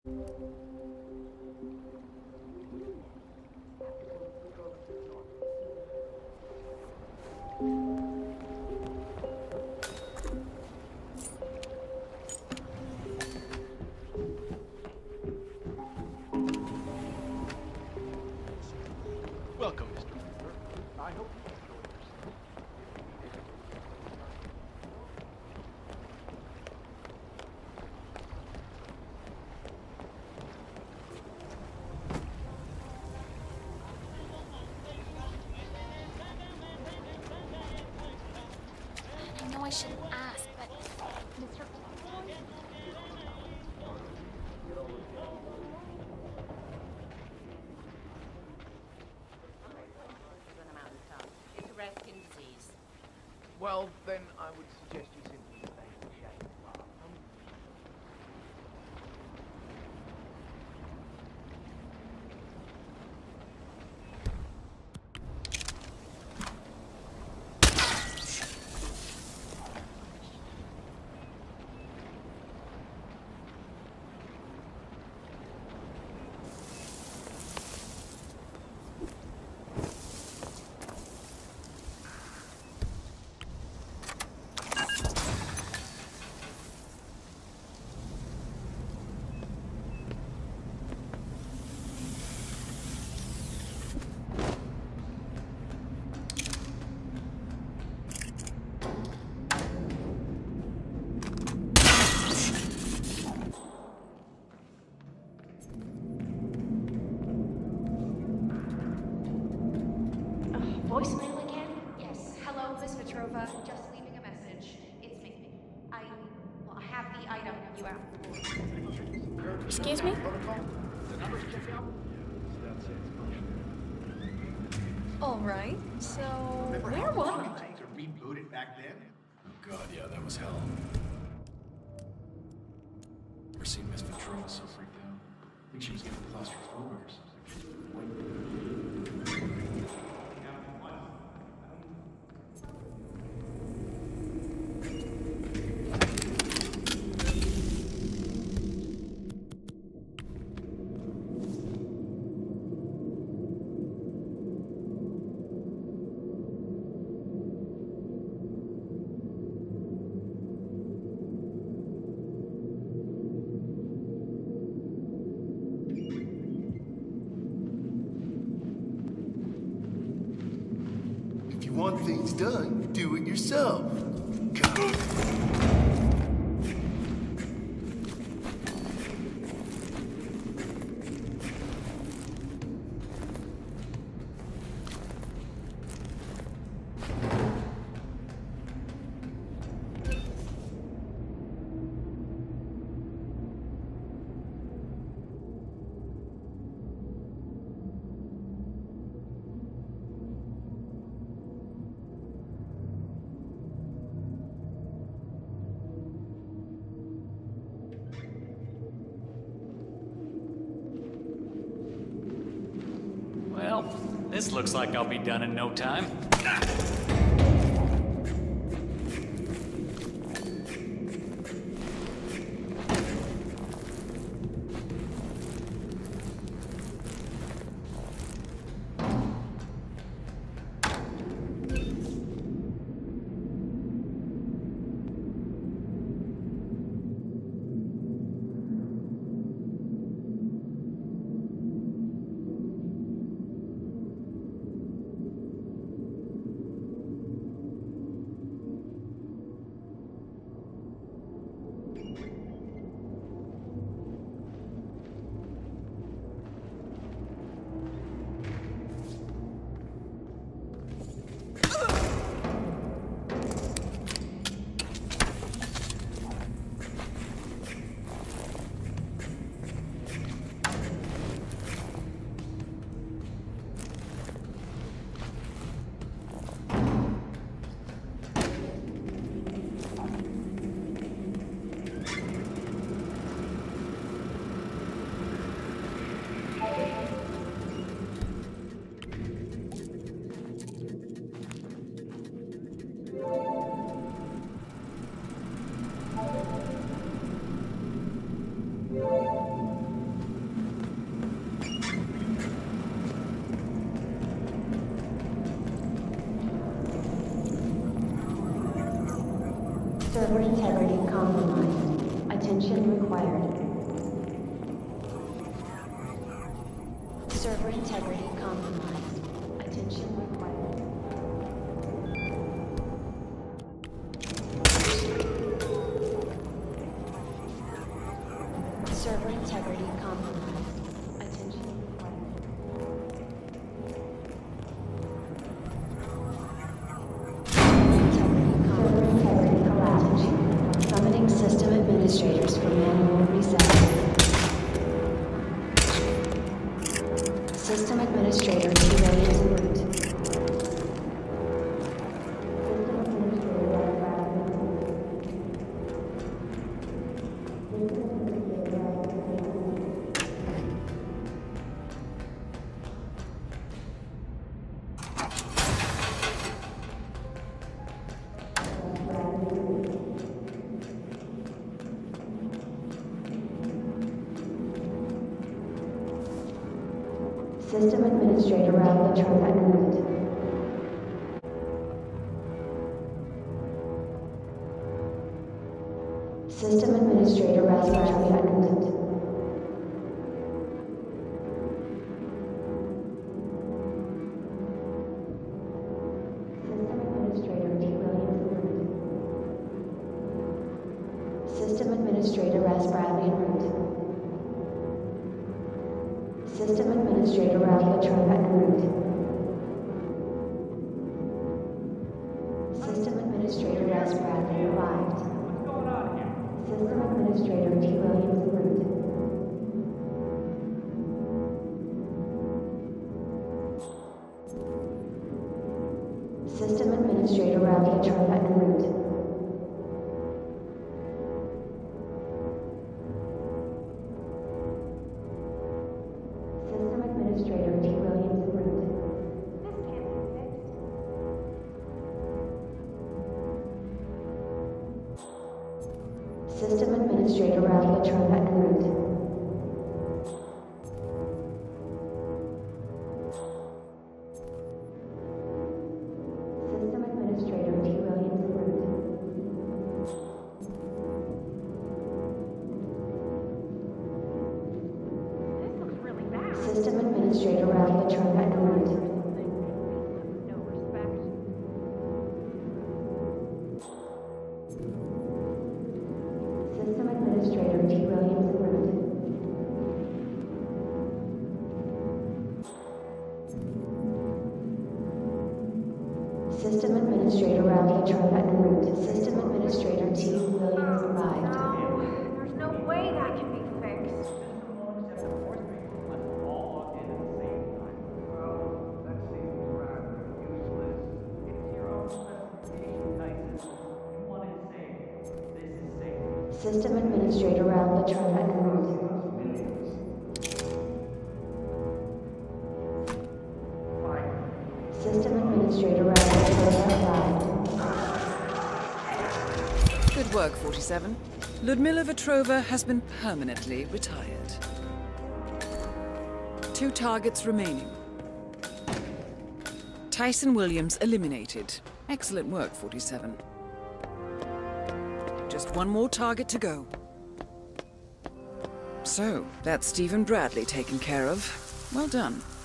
Welcome, Mr. Cooper. I hope you enjoy yourself. I know I shouldn't ask, but Mr. On the mountaintop. It's a resting disease. Well, then I would suggest you simply stay in shape. Voicemail again? Yes. Hello, Miss Petrova. Just leaving a message. It's me. I have the item you asked for. Excuse me? All right. So, where was I? Things are rebooted back then. Oh god, yeah, that was hell. Ever seen Miss Petrova so freaked out? I think she was getting claustrophobic or something. If you want things done, do it yourself. Well, this looks like I'll be done in no time. Server integrity compromised. Attention required. Server integrity compromised. Attention required. Server integrity compromised. Attention required. Server integrity collapse. Summoning system administrators for manual reset. System administrator T. Williams en route. System Administrator Ralph Latrobe en route. System Administrator Ralph Latrobe en route. System Administrator T. Williams en route. System Administrator Ras Bradley en route. System Administrator Ralph Latrobe en route. System Administrator Ras Bradley arrived. What's going on here? System Administrator T. Williams en route. System Administrator Ralph Latrobe en route. System Administrator T. Williams en route. This can't be fixed. System Administrator Ralph Latrobe en route. System Administrator T. Williams en route. This looks really bad. System Administrator Ralph Latrobe en route. No respect. System Administrator T. Williams en route. System Administrator Ralph Latrobe en route. System Administrator T. Williams arrived. No, there's no way that can be fixed. That seems rather useless. It's your own specification, Tyson. You want it safe. This is safe. System Administrator Ralph Latrobe en route. System Administrator Ralph Latrobe arrived. Good work, 47. Ludmila Vetrova has been permanently retired. 2 targets remaining. Tyson Williams eliminated. Excellent work, 47. Just 1 more target to go. So, that's Stephen Bradley taken care of. Well done.